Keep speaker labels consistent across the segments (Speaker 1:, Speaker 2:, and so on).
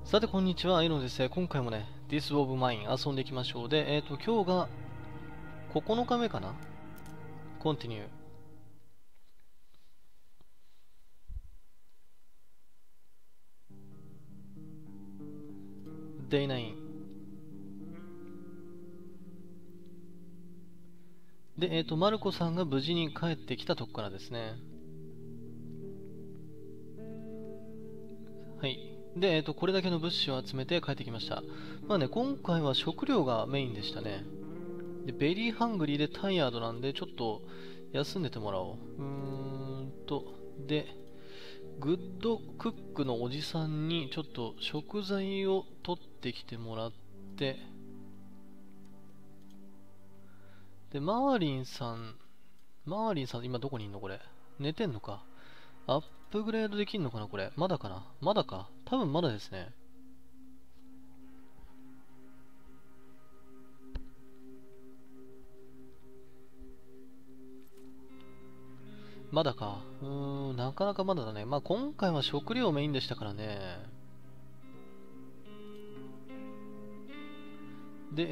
Speaker 1: さて、こんにちは、アイロンです。今回もね、This of Mine 遊んでいきましょう。で、今日が9日目かな。コンティニュー。Day9。で、マルコさんが無事に帰ってきたとこからですね。はい。で、これだけの物資を集めて帰ってきました。まあね、今回は食料がメインでしたね。で、ベリーハングリーでタイヤードなんで、ちょっと休んでてもらおう。で、グッドクックのおじさんにちょっと食材を取ってきてもらって、で、マーリンさん、今どこにいんのこれ。寝てんのか。アップグレードできんのかなこれ。まだかな。まだか。多分まだですね。まだか。なかなかまだだね。まあ今回は食料メインでしたからね。で、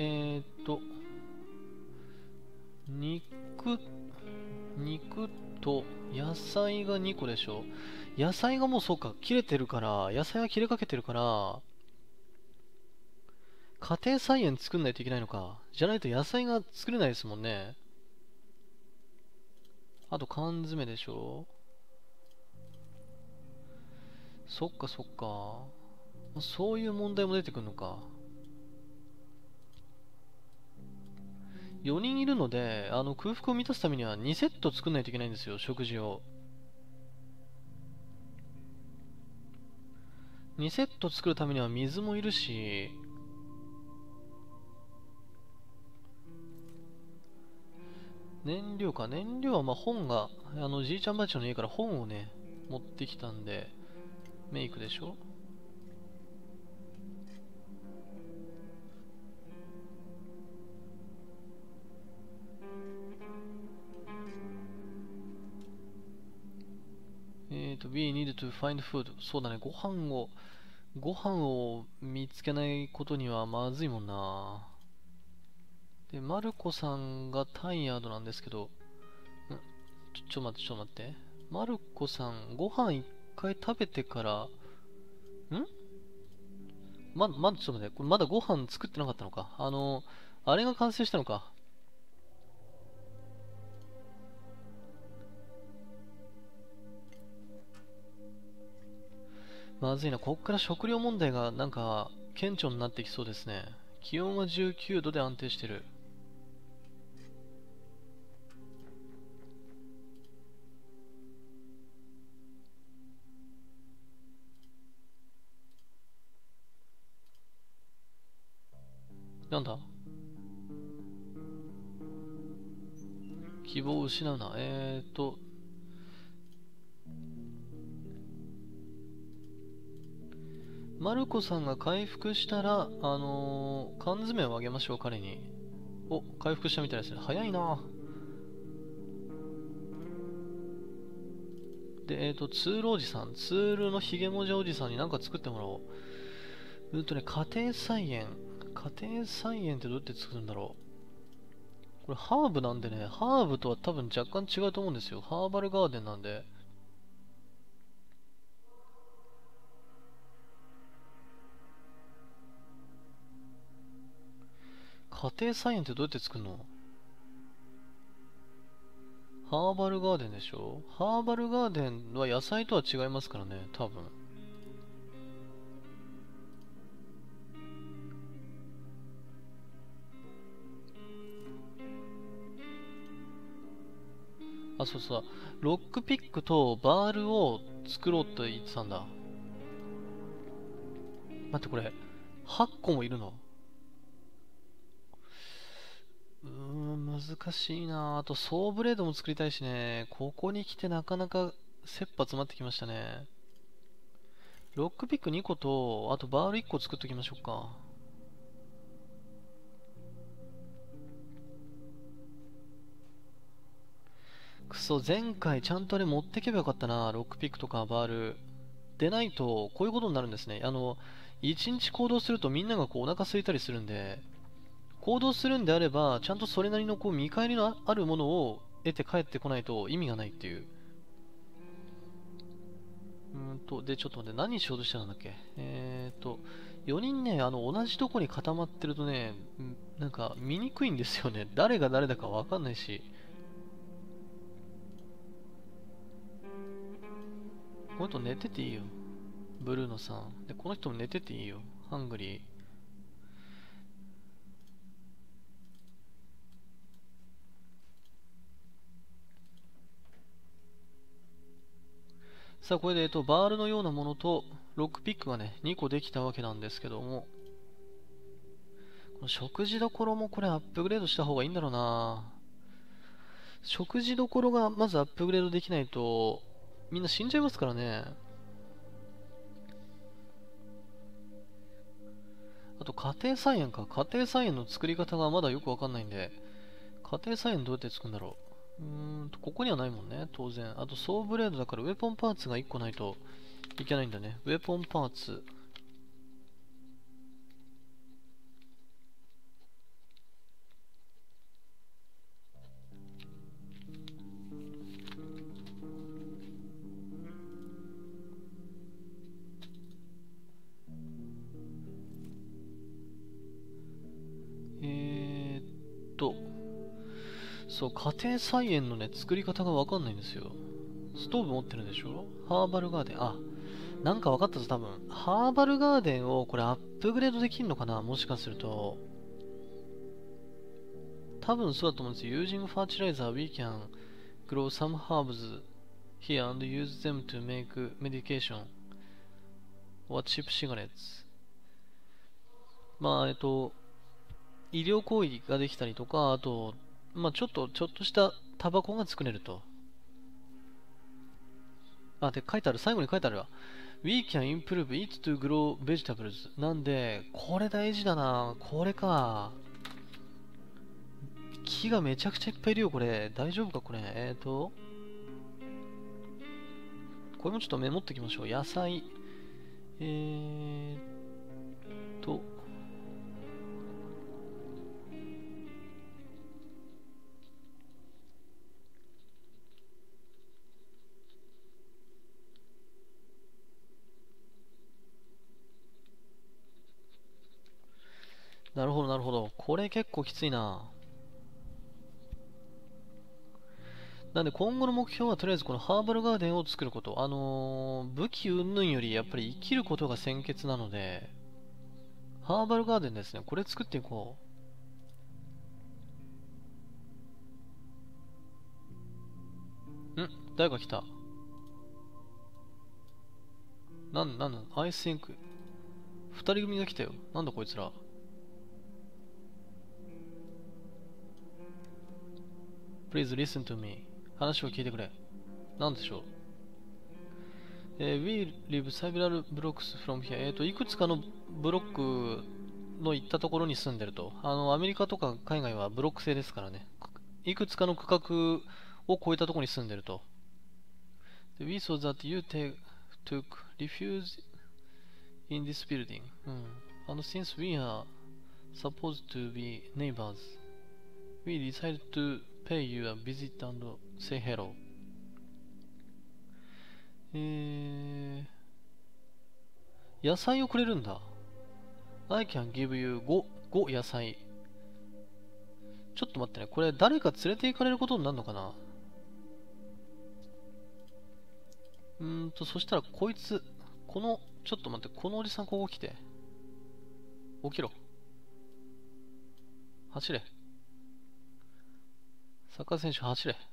Speaker 1: 肉、肉と野菜が2個でしょ。野菜がもうそうか、切れてるから、野菜は切れかけてるから、家庭菜園作んないといけないのか。じゃないと野菜が作れないですもんね。あと缶詰でしょ。そっかそっか。そういう問題も出てくるのか。4人いるので、空腹を満たすためには2セット作んないといけないんですよ、食事を。2セット作るためには水もいるし、燃料はまあ本が、じいちゃんばあちゃんの家から本をね、持ってきたんで、メイクでしょ。We need to find food. そうだね、ご飯を見つけないことにはまずいもんな。で、マルコさんがタイヤードなんですけど、ちょっと待って。マルコさん、ご飯一回食べてから、まだちょっと待って、これまだご飯作ってなかったのか。あれが完成したのか。まずいな、こっから食料問題がなんか、顕著になってきそうですね。気温は19度で安定してる。なんだ希望を失うな。マルコさんが回復したら、缶詰をあげましょう、彼に。お、回復したみたいですね。早いな。で、ツールおじさん。ツールのヒゲもじゃおじさんに何か作ってもらおう。家庭菜園。家庭菜園ってどうやって作るんだろう。これハーブなんでね、ハーブとは多分若干違うと思うんですよ。ハーバルガーデンなんで。家庭菜園ってどうやって作るの。ハーバルガーデンでしょ。ハーバルガーデンは野菜とは違いますからね、多分。あ、そうそう。ロックピックとバールを作ろうと言ってたんだ。待って、これ、8個もいるの。難しいな。あと、ソーブレードも作りたいしね。ここに来てなかなか切羽詰まってきましたね。ロックピック2個と、あとバール1個作っときましょうか。くそ、前回ちゃんとあれ持ってけばよかったな。ロックピックとかバール。 でないと、こういうことになるんですね。一日行動するとみんながこうお腹空いたりするんで、行動するんであれば、ちゃんとそれなりのこう見返りのあるものを得て帰ってこないと意味がないっていう。で、ちょっと待って、何しようとしてたんだっけ。4人ね、同じとこに固まってるとね、なんか見にくいんですよね。誰が誰だかわかんないし。この人寝てていいよ。ブルーノさん。で、この人も寝てていいよ。ハングリー。さあ、これで、バールのようなものと、ロックピックがね、2個できたわけなんですけども、この食事どころもこれアップグレードした方がいいんだろうな。食事どころがまずアップグレードできないと、みんな死んじゃいますからね。あと家庭菜園か。家庭菜園の作り方がまだよくわかんないんで、家庭菜園どうやって作るんだろう。ここにはないもんね、当然。あとソーブレードだからウェポンパーツが1個ないといけないんだね。ウェポンパーツ。えーっと、そう、家庭菜園のね、作り方がわかんないんですよ。ストーブ持ってるでしょ。ハーバルガーデン。あ、なんかわかったぞ、多分。ハーバルガーデンをこれアップグレードできるのかな、もしかすると。多分そうだと思うんですよ。Using fertilizer, we can grow some herbs here and use them to make medication or cheap cigarettes. まあ、医療行為ができたりとか、あと、まあ、ちょっとしたタバコが作れると。あ、で、書いてある。最後に書いてあるわ。We can improve it to grow vegetables. なんで、これ大事だな。これか。木がめちゃくちゃいっぱいいるよ、これ。大丈夫か、これ。これもちょっとメモっておきましょう。野菜。えーと、なるほど、なるほど。これ結構きついな。なんで今後の目標はとりあえずこのハーバルガーデンを作ること。武器云々よりやっぱり生きることが先決なので、ハーバルガーデンですね。これ作っていこう。誰か来た。アイスインク。二人組が来たよ。なんだこいつら。Please listen to me. 話を聞いてくれ。なんでしょう。We live several blocks from here. いくつかのブロックの行ったところに住んでると。アメリカとか海外はブロック制ですからね。いくつかの区画を超えたところに住んでると。We saw that you took refuge in this building. And since we are supposed to be neighbors, we decided to pay you a visit and say hello. 野菜をくれるんだ。I can give you 5野菜。ちょっと待ってね。これ誰か連れて行かれることになるのかな。そしたらこいつ、ちょっと待って、このおじさんここ来て。起きろ。走れ。サッカー選手走れ。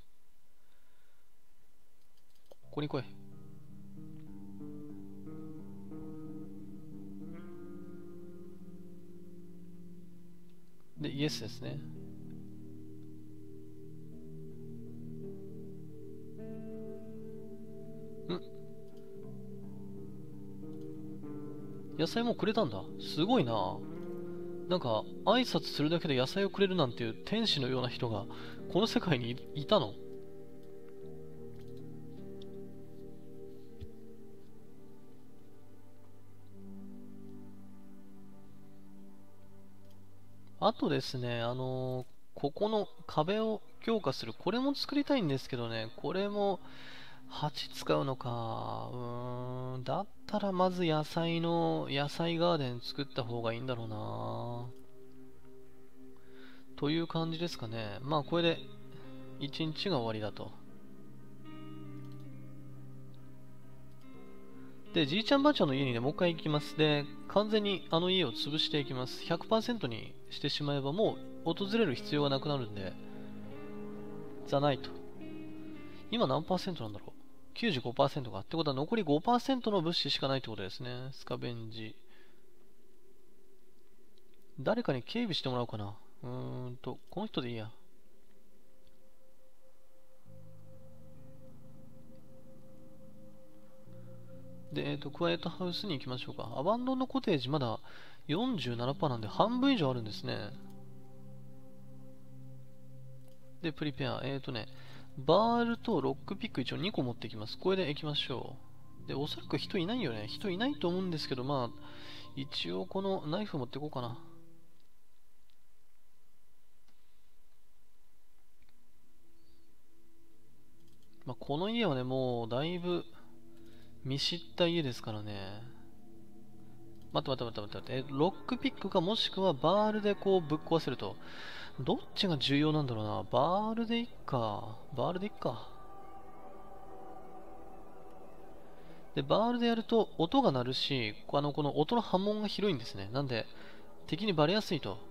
Speaker 1: ここに来い。で、イエスですね。野菜もくれたんだ。すごいな。なんか、挨拶するだけで野菜をくれるなんていう天使のような人が、この世界にいたの？ あとですね、ここの壁を強化する、これも作りたいんですけどね、これも鉢使うのか。だったらまず野菜ガーデン作った方がいいんだろうな。という感じですかね。まあこれで一日が終わりだと。で、じいちゃんばあちゃんの家にね、もう一回行きます。で、完全にあの家を潰していきます。100% にしてしまえばもう訪れる必要がなくなるんで、ザナイト。今何パーセントなんだろう。95%か。ってことは残り5%の物資しかないってことですね。スカベンジ。誰かに警備してもらおうかな。この人でいいや。で、クワイエットハウスに行きましょうか。アバンドンのコテージまだ47%なんで半分以上あるんですね。で、プリペア。バールとロックピック一応2個持ってきます。これで行きましょう。で、おそらく人いないよね。人いないと思うんですけど、まあ、一応このナイフ持っていこうかな。まあ、この家はね、もうだいぶ見知った家ですからね。待って。ロックピックかもしくはバールでこうぶっ壊せると。どっちが重要なんだろうな。バールでいっか。バールでいっか。で、バールでやると音が鳴るし、この音の波紋が広いんですね。なんで、敵にバレやすいと。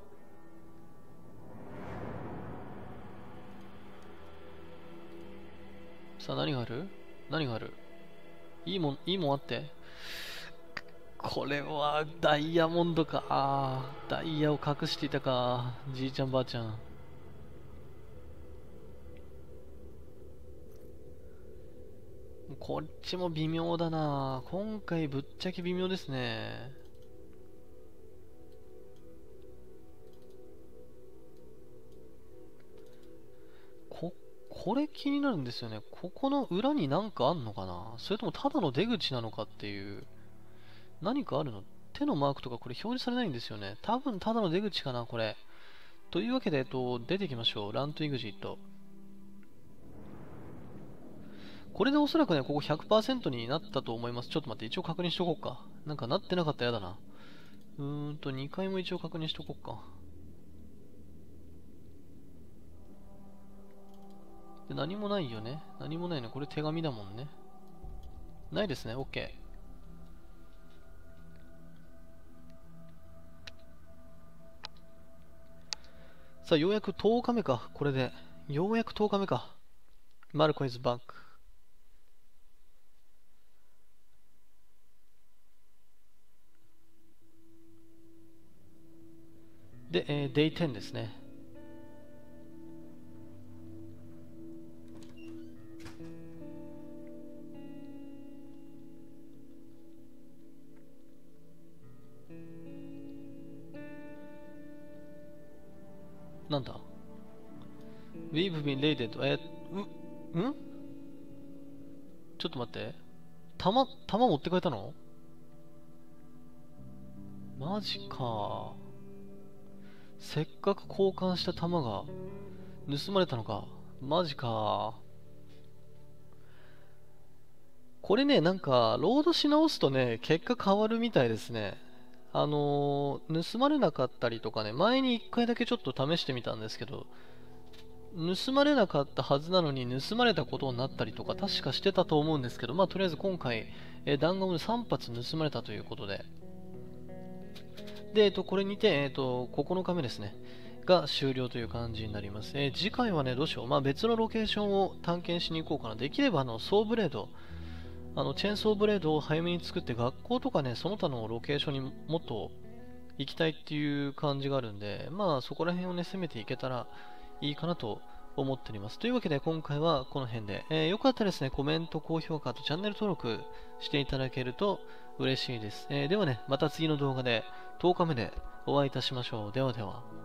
Speaker 1: さあ、何があるいいもんあって。これはダイヤモンドか。ダイヤを隠していたか。じいちゃんばあちゃん。こっちも微妙だな。今回ぶっちゃけ微妙ですね。これ気になるんですよね。ここの裏になんかあんのかな、それともただの出口なのかっていう。何かあるの？手のマークとかこれ表示されないんですよね。多分ただの出口かな、これ。というわけで、出てきましょう。ラントエグジット。これでおそらくね、ここ100% になったと思います。ちょっと待って、一応確認しとこうか。なんかなってなかったらやだな。2回も一応確認しとこうか。で、何もないよね。何もないね。これ手紙だもんね。ないですね。OK。さあ、ようやく10日目か。これで。ようやく10日目か。マルコ is back。で、Day 10ですね。なんだ？ We've been raided. ちょっと待って。弾持ってかれたの？マジか。せっかく交換した弾が盗まれたのか。マジか。これね、なんか、ロードし直すとね、結果変わるみたいですね。盗まれなかったりとかね、前に1回だけちょっと試してみたんですけど、盗まれなかったはずなのに盗まれたことになったりとか確かしてたと思うんですけど、まあとりあえず今回、弾丸で3発盗まれたということで、で、これにて、9日目ですね。が終了という感じになります。次回はね、どうしよう。まあ、別のロケーションを探検しに行こうかな。できれば、ソーブレード、チェーンソーブレードを早めに作って、学校とかね、その他のロケーションにもっと行きたいっていう感じがあるんで、まあ、そこら辺をね、攻めていけたらいいかなと思っております。というわけで、今回はこの辺で、よかったらですね、コメント、高評価とチャンネル登録していただけると嬉しいです。ではね、また次の動画で10日目でお会いいたしましょう。ではでは。